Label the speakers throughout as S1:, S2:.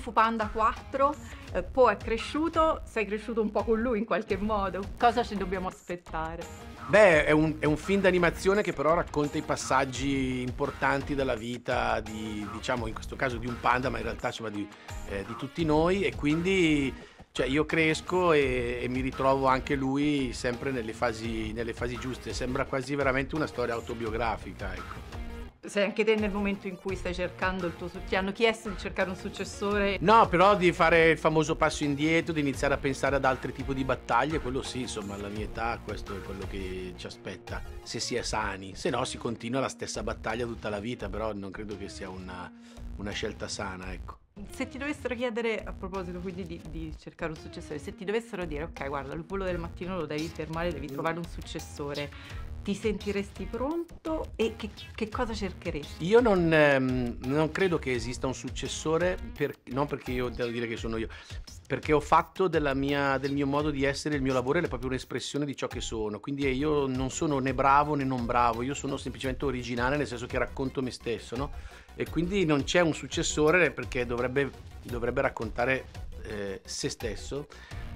S1: Fu Panda 4, Po è cresciuto, sei cresciuto un po' con lui in qualche modo. Cosa ci dobbiamo aspettare?
S2: Beh, è un film d'animazione che però racconta i passaggi importanti della vita diciamo in questo caso di un panda, ma in realtà insomma di tutti noi, e quindi cioè, io cresco e mi ritrovo anche lui sempre nelle fasi giuste. Sembra quasi veramente una storia autobiografica, ecco.
S1: Sei anche te nel momento in cui stai cercando il tuo ti hanno chiesto di cercare un successore?
S2: No, però di fare il famoso passo indietro, di iniziare a pensare ad altri tipi di battaglie, quello sì, insomma, alla mia età questo è quello che ci aspetta, se si è sani. Se no si continua la stessa battaglia tutta la vita, però non credo che sia una scelta sana, ecco.
S1: Se ti dovessero chiedere, a proposito quindi di cercare un successore, se ti dovessero dire ok, guarda, il volo del mattino lo devi fermare, devi trovare un successore, ti sentiresti pronto e che cosa cercheresti?
S2: Io non credo che esista un successore, non perché io devo dire che sono io, perché ho fatto del mio modo di essere il mio lavoro, è proprio un'espressione di ciò che sono, quindi io non sono né bravo né non bravo, io sono semplicemente originale, nel senso che racconto me stesso, no? E quindi non c'è un successore perché dovrebbe raccontare se stesso.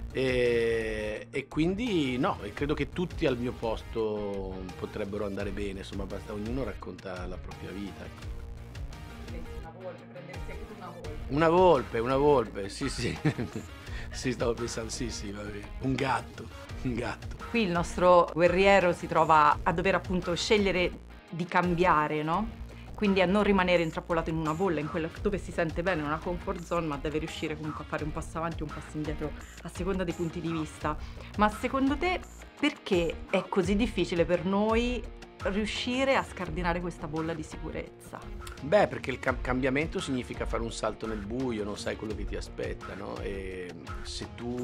S2: E quindi no, e credo che tutti al mio posto potrebbero andare bene, insomma, basta ognuno racconta la propria vita, ecco.
S1: Una volpe, prendersi anche tu
S2: Una volpe, sì sì. Sì, stavo pensando, sì sì, va bene. Un gatto.
S1: Qui il nostro guerriero si trova a dover appunto scegliere di cambiare, no? Quindi a non rimanere intrappolato in una bolla, in quella dove si sente bene, in una comfort zone, ma deve riuscire comunque a fare un passo avanti e un passo indietro a seconda dei punti di vista. Ma secondo te perché è così difficile per noi riuscire a scardinare questa bolla di sicurezza?
S2: Beh, perché il cambiamento significa fare un salto nel buio, non sai quello che ti aspetta, no? E se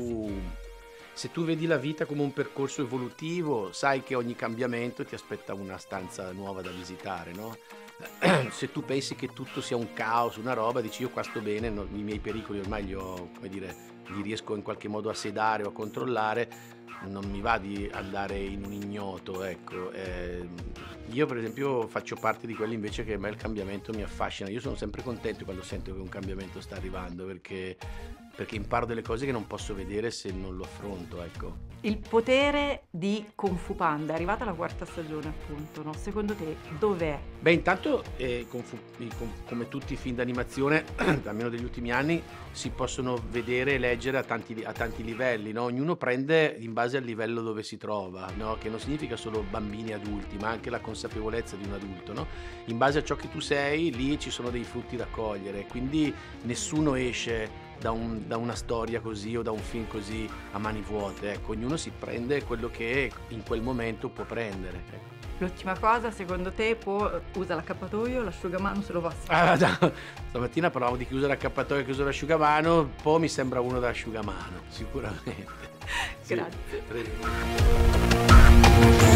S2: tu vedi la vita come un percorso evolutivo, sai che ogni cambiamento ti aspetta una stanza nuova da visitare, no? Se tu pensi che tutto sia un caos, una roba, dici io qua sto bene, i miei pericoli ormai li riesco in qualche modo a sedare o a controllare, non mi va di andare in un ignoto, ecco. Io per esempio faccio parte di quelli invece che a me il cambiamento mi affascina, io sono sempre contento quando sento che un cambiamento sta arrivando, perché imparo delle cose che non posso vedere se non lo affronto, ecco.
S1: Il potere di Kung Fu Panda, è arrivata la 4ª stagione appunto, no? Secondo te dov'è?
S2: Beh, intanto come tutti i film d'animazione, almeno degli ultimi anni, si possono vedere e leggere a tanti livelli, no? Ognuno prende in base al livello dove si trova, no? Che non significa solo bambini e adulti, ma anche la consapevolezza di un adulto, no? In base a ciò che tu sei, lì ci sono dei frutti da cogliere, quindi nessuno esce da una storia così o da un film così a mani vuote, ecco. Ognuno si prende quello che in quel momento può prendere, ecco.
S1: L'ultima cosa, secondo te, usa l'accappatoio, l'asciugamano se lo passa?
S2: Stamattina parlavamo di chiuso l'accappatoio e chiuso l'asciugamano, poi mi sembra uno da asciugamano, sicuramente.
S1: Grazie.
S2: Sì, prego.